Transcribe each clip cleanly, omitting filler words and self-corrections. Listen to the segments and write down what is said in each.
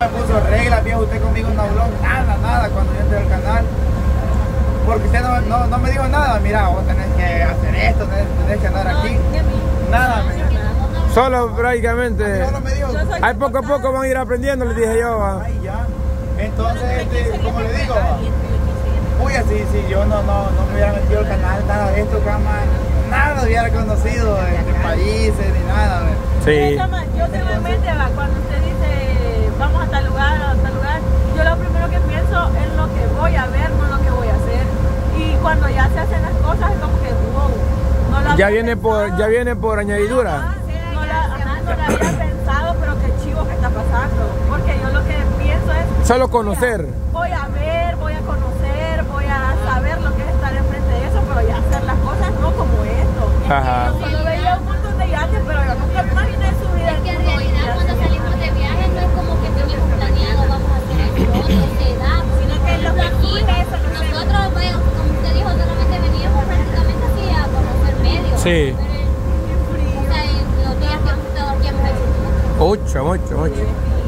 Me puso reglas, viejo, usted conmigo no habló nada cuando yo entré al canal. Porque usted no me dijo nada, mira, vos tenés que hacer esto, tenés que andar aquí. Nada, me dijo. Solo prácticamente. Solo me dijo. Ahí poco a poco van a ir aprendiendo, les dije yo. Ay, ya. Entonces, como le digo, uy, así, si yo no me hubiera metido al canal, nada de esto, cama, nada hubiera conocido de países ni nada. Sí. Yo realmente, cuando usted dice vamos a tal lugar, yo lo primero que pienso es lo que voy a ver, no lo que voy a hacer. Y cuando ya se hacen las cosas es como que wow. No ya viene por añadidura. No la había pensado, pero qué chivo que está pasando. Porque yo lo que pienso es solo conocer. Voy a ver, voy a conocer, voy a saber lo que es estar enfrente de eso, pero ya hacer las cosas no como esto. Ajá. Yo solo veía un montón de yates, pero yo nunca me imaginé subir. Es que en realidad cuando salimos de viaje no es como que teníamos planeado vamos a hacer esto, no se da, sino que lo que aquí nosotros, bueno, como usted dijo, solamente veníamos prácticamente así a conocer medios. Sí. O sea, en los días que hemos estado aquí hemos hecho Mucho.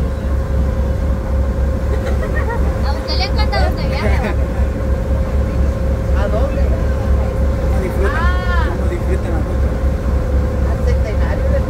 ¿A usted le encanta dónde viaja? ¿A dónde? No disfrutan a nosotros. Al centenario del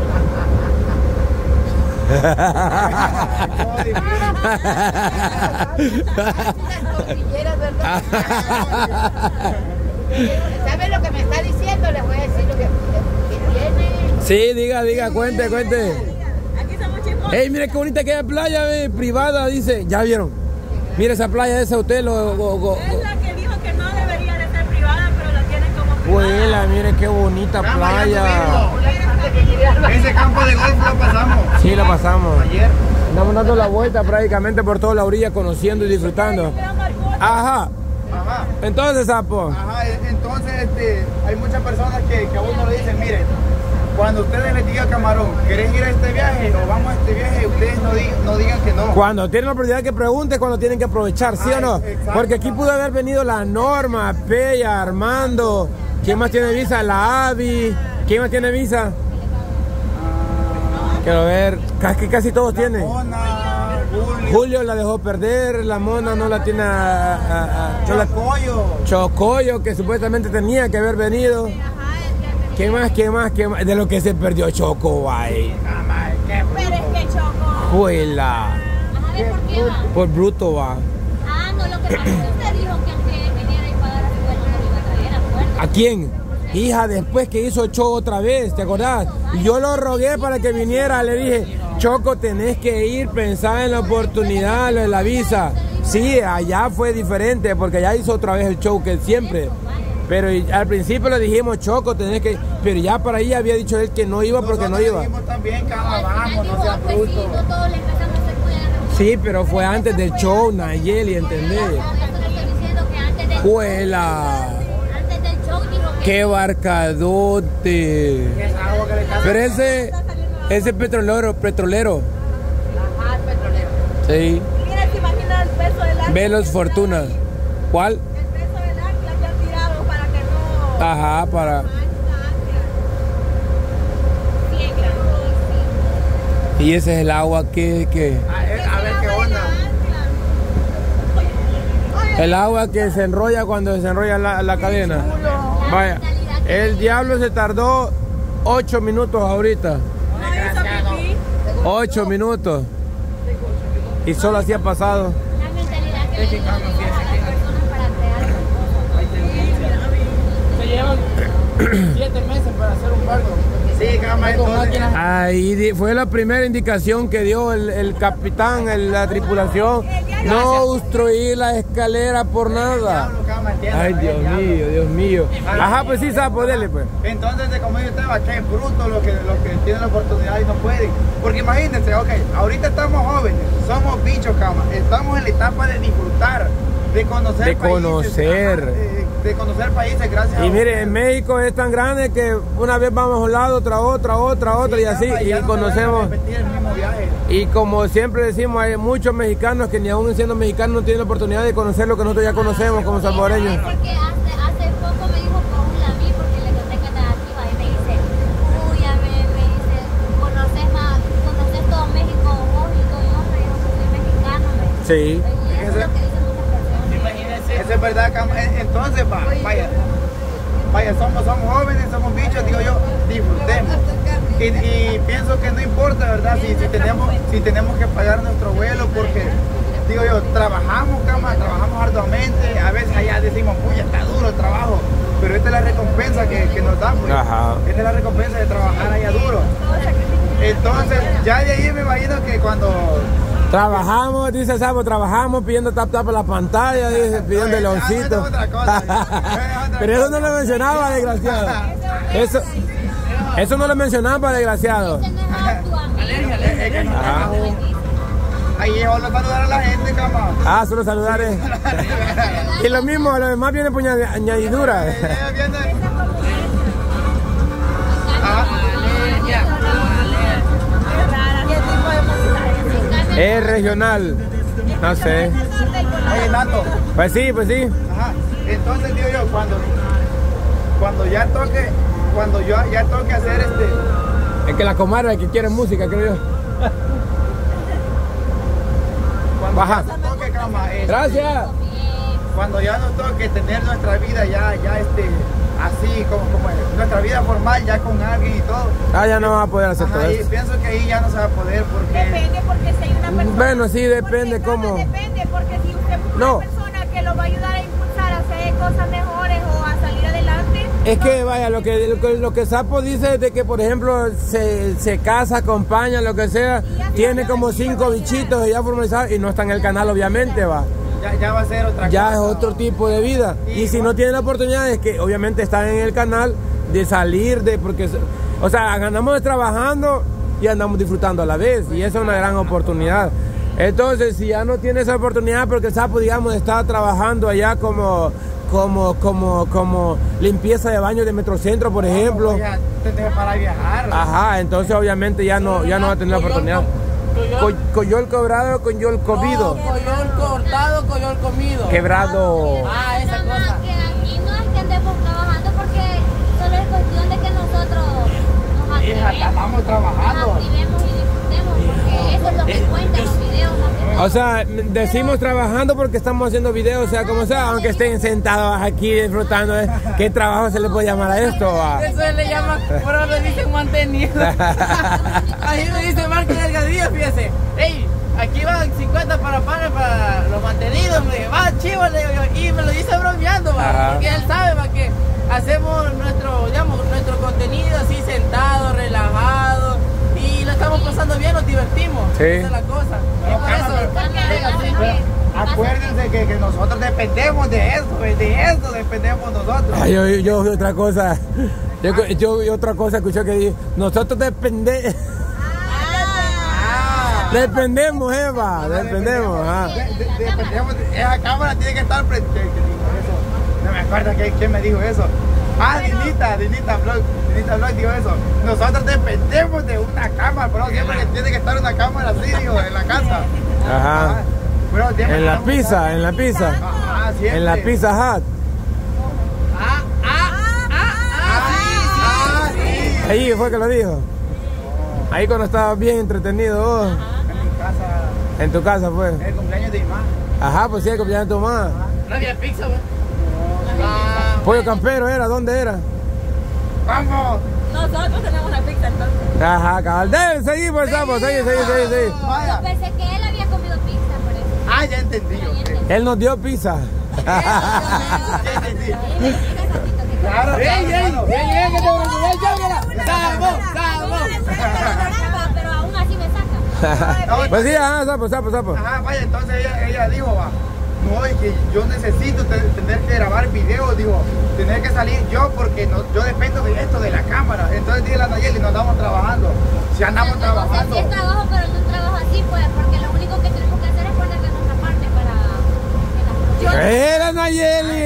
¿Sabe lo que me está diciendo? Les voy a decir lo que tiene. Sí, diga, cuente. Aquí somos chicos. Ey, mire qué bonita aquella playa privada, dice. ¿Ya vieron? Mire esa playa, ese hotel. Es la que dijo que no debería de ser privada, pero la tienen como privada. Huela, mire qué bonita playa. Ese campo de golf lo pasamos. Sí, la pasamos. Ayer. Andamos dando la vuelta prácticamente por toda la orilla, conociendo y disfrutando. Ajá. Entonces, sapo. Ajá, entonces hay muchas personas que a uno le dicen, miren, cuando ustedes les digan Camarón, ¿querés ir a este viaje o vamos a este viaje? Ustedes no digan que no. Cuando tienen la oportunidad que pregunten, cuando tienen que aprovechar, ¿sí o no? Exacto. Porque aquí pudo haber venido la Norma, Pella, Armando. ¿Quién más tiene visa? La Avi. ¿Quién más tiene visa? Quiero ver, casi todos tienen. Mona, Julio la dejó perder, la Mona no la tiene Chocoyo, que supuestamente tenía que haber venido. ¿Qué más? De lo que se perdió Choco, guay. Pero es que Choco. Juela. Ajá, ¿de por qué va? Por bruto va. No, lo que pasa es que usted dijo que aunque viniera y pagara su vuelo no lo iba a traer, acuérdate. ¿A quiin? Hija, después que hizo show otra vez, ¿te acordás? Y yo lo rogué para que viniera, le dije, Choco, tenés que ir, pensar en la oportunidad, lo de la visa. Sí, allá fue diferente, porque allá hizo otra vez el show que siempre. Pero al principio le dijimos, Choco, tenés que... Pero ya para ahí había dicho él que no iba porque no iba. Dijimos también, cama, vamos, no seas pues sí, bruto. no todos le empezamos a hacer cuidado. Sí, pero fue antes del show, Nayeli, ¿entendés? Yo le estoy diciendo que antes del Juela. Antes del show dijo que... ¡Qué barcadote! Pero ese petrolero. Ajá, el petrolero. Sí. Mira, se imagina el peso del ancla. Velos Fortuna. ¿Cuál? El peso del ancla que han tirado para que no... Ajá, para... Bien grande. Y ese es el agua que... A ver qué onda. El agua que se enrolla cuando se enrolla la cadena. Vaya, el diablo se tardó 8 minutos ahorita. 8 minutos. Y solo así ha pasado. La mentalidad que le digo a las personas para crear. Se llevan 7 meses para hacer un barco. Sí, cama, entonces. Ahí fue la primera indicación que dio el capitán, la tripulación. No obstruir la escalera por nada. Ay, Dios mío. Ajá, pues sí, sapo, dele pues. Entonces, como yo estaba, qué bruto los que tienen la oportunidad y no pueden. Porque imagínense, ok, ahorita estamos jóvenes, somos bichos, cama. Estamos en la etapa de disfrutar, de conocer De países, conocer. ajá, de conocer países, gracias a Y mire, ustedes. en México es tan grande que una vez vamos a un lado, otra y así, cama, y ya no se conocemos. van a repetir el mismo viaje. Y como siempre decimos, hay muchos mexicanos que ni aún siendo mexicanos no tienen la oportunidad de conocer lo que nosotros ya conocemos como salvadoreños. Porque hace poco me dijo Paul a mí, porque le conté que estaba activa, y me dice, uy, me dice, conoces todo México, vos y todo, y yo, me dijo, Sí. Eso es verdad, entonces vaya, somos jóvenes, somos bichos, digo yo, disfrutemos. Y pienso que no importa, ¿verdad? Si tenemos que pagar nuestro vuelo, porque, digo yo, trabajamos arduamente, a veces allá decimos, puya, está duro el trabajo, pero esta es la recompensa que nos dan, pues. Ajá. Esta es la recompensa de trabajar allá duro. Entonces, ya de ahí me imagino que cuando... Trabajamos, dice Sapo, trabajamos pidiendo tap a la pantalla, dice, pidiendo el oncito. Pero eso no lo mencionaba, desgraciado. Eso no lo mencionaba, desgraciado. Ahí es solo saludar a la gente, cama. Ah, solo saludar. Y lo mismo, lo demás viene por añadidura. Es regional, no sé. Oye, Nato. Pues sí. Ajá. Entonces, digo yo, cuando ya toque hacer Es que la comadre que quiere música, creo yo. Baja. Toque, cama, Gracias. Cuando ya nos toque tener nuestra vida ya así como nuestra vida formal ya con alguien y todo. Ya no va a poder hacer todo Y eso. pienso que ahí ya no se va a poder porque... Depende, porque si hay una persona... Bueno, sí, depende cómo... Depende, porque si usted busca una persona que lo va a ayudar a impulsar a hacer cosas mejores o a salir adelante... Es que vaya, lo que Sapo dice es de que, por ejemplo, se casa, acompaña, lo que sea, tiene como 5 bichitos ya formalizados y no está en el canal, obviamente, va. Ya va a ser otra cosa. Ya es otro tipo de vida. Y si no tiene la oportunidad es que obviamente están en el canal de salir porque, o sea, andamos trabajando y andamos disfrutando a la vez. Y esa es una gran oportunidad. Entonces, si ya no tiene esa oportunidad porque el Sapo, digamos, está trabajando allá como limpieza de baños de Metrocentro, por ejemplo. Para viajar. Ajá, entonces obviamente ya no va a tener la oportunidad. Coyol cobrado, coyol comido. Coyol cortado, coyol comido. Quebrado. Esa cosa. Que aquí no es que andemos trabajando porque solo es cuestión de que nosotros nos estamos trabajando. activemos y disfrutemos, porque eso es lo que cuenta en los videos. O sea, decimos trabajando porque estamos haciendo videos, o sea, como sea, aunque estén sentados aquí disfrutando, ¿qué trabajo se le puede llamar a esto? Eso se le llama, por ahora le dicen mantenido. Ahí me dice Marco Delgadillo, fíjese, hey, aquí van 50 para los mantenidos, me dice, va chivo, le digo yo, y me lo dice bromeando, porque él sabe que hacemos nuestro contenido así sentado, relajado, y lo estamos pasando bien, nos divertimos. Sí. Esa es la cosa. Y por eso, acuérdense que nosotros dependemos de eso dependemos nosotros. Ay, yo otra cosa, yo otra cosa escuché que dije, nosotros dependemos. Dependemos, Eva, dependemos. Dependemos, esa cámara tiene que estar presente. No me acuerdo quién me dijo eso. Dinita Blog dijo eso. Nosotros dependemos de una cámara, pero siempre que tiene que estar una cámara así, digo, en la casa. Ajá. En la pizza. Ajá, siempre. En la Pizza Hut. Sí. Ahí fue que lo dijo. Ahí cuando estabas bien entretenido vos. En mi casa. En tu casa fue. El cumpleaños de mi mamá. Ajá, pues sí, el cumpleaños de tu mamá. no había pizza, güey. Pollo Campero era, ¿dónde era? ¡Vamos! Nosotros tenemos la pizza entonces. Ajá, cabal. Seguí, pues, Sapo, seguí. Yo pensé que él había comido pizza, por eso. Ya entendí. Él nos dio pizza. Ya entendí. Claro, Pero aún así me saca. Pues sí, ajá, Sapo. Ajá, vaya, entonces ella dijo, no, es que yo necesito tener que grabar videos, digo, tener que salir yo porque yo dependo de esto, de la cámara. Entonces dije a Nayeli, no andamos trabajando. Si andamos trabajando. Sí es trabajo, pero no un trabajo así, pues, porque lo único que tenemos que hacer es poner de nuestra parte para que las ¡Era Nayeli!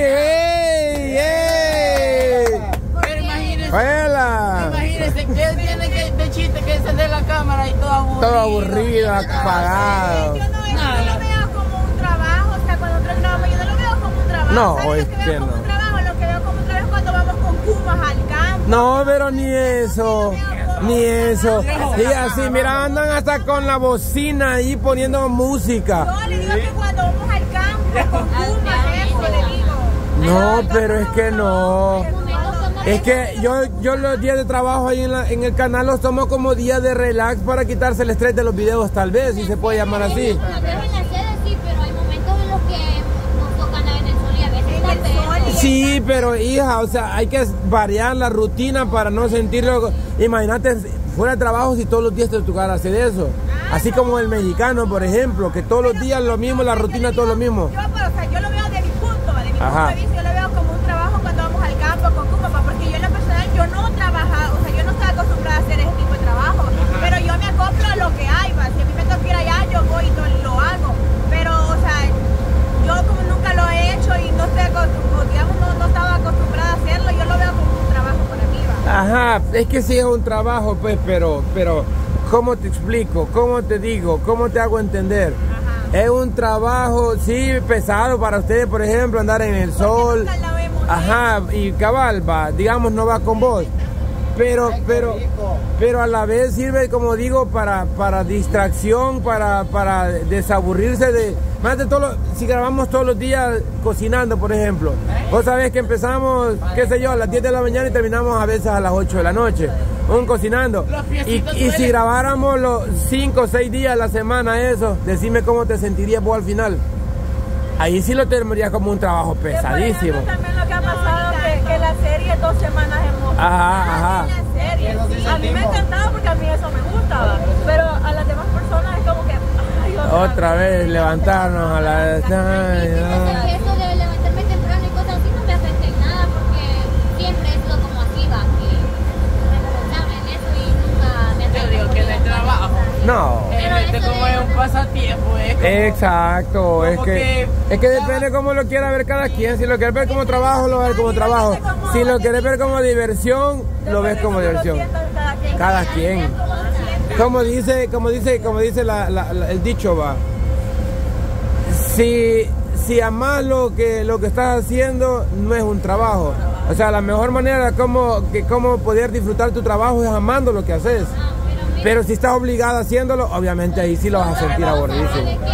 ¡Ey! Pero imagínense. ¡Hola! Imagínense que tiene que de chiste que encender la cámara y todo aburrido. Todo aburrido, apagado. Yo no lo veo como un trabajo, o sea, cuando nosotros grabamos yo no lo veo como un trabajo. No, ¿Sabes hoy lo que que veo como no. un trabajo? Lo que veo como un trabajo es cuando vamos con Kumas al campo. No, pero ni eso. Ni eso. Y así, mira, andan hasta con la bocina ahí poniendo música. Yo le digo que cuando vamos al campo, con Puma, eso le digo. No, pero es que no. Es que yo los días de trabajo ahí en el canal los tomo como días de relax para quitarse el estrés de los videos, tal vez, si se puede llamar así. Una vez en la sede sí, pero hay momentos en los que nos tocan en el sol y a veces también. Sí, pero hija, o sea, hay que variar la rutina para no sentirlo. Imagínate fuera de trabajo si todos los días te tocara hacer eso. Así como el mexicano, por ejemplo, que todos los días lo mismo, la rutina todo lo mismo. Yo lo veo de mi punto de vista, yo lo veo como un trabajo cuando vamos al campo con tu papá, porque yo en lo personal, yo no trabajaba, o sea, yo no estaba acostumbrada a hacer ese tipo de trabajo, pero yo me acoplo a lo que hay, ¿va? Si a mí me toca ir allá, yo voy y lo hago, pero, o sea, yo como nunca lo he hecho y no estoy digamos, no estaba acostumbrada a hacerlo, yo lo veo como un trabajo para mí, ¿va? Ajá, es que sí es un trabajo, pues, pero, ¿cómo te explico? ¿Cómo te digo? ¿Cómo te hago entender? Es un trabajo, sí, pesado para ustedes, por ejemplo, andar en el sol. Ajá, y cabal, va, digamos, no va con vos. Pero a la vez sirve, como digo, para distracción, para desaburrirse de... Más de todo, si grabamos todos los días cocinando, por ejemplo. Vos sabés que empezamos, qué sé yo, a las 10 de la mañana y terminamos a veces a las 8 de la noche. Cocinando. Y si grabáramos los 5 o 6 días a la semana eso, decime cómo te sentirías vos al final. Ahí sí lo terminarías como un trabajo pesadísimo. También lo que ha pasado que la serie 2 semanas hemos... Ajá. A mí me ha encantado porque a mí eso me gustaba, pero a las demás personas es como que... Ay, otra vez levantarnos a la... Eso de levantarme temprano y cosas así no me afecta en nada porque siempre he sido como así, va, y responsable en eso y nunca me afecta. Yo digo que en el trabajo. No. Este como es un pasatiempo, es como, exacto, es que depende cómo lo quiera ver cada quien. Si lo quieres ver como trabajo, lo ves como trabajo. Si lo quieres ver como diversión, lo ves como diversión. Cada quien. Como dice el dicho, va. Si amas lo que estás haciendo, no es un trabajo. O sea, la mejor manera como poder disfrutar tu trabajo es amando lo que haces. Pero si estás obligado haciéndolo, obviamente ahí sí lo vas a sentir aburridísimo.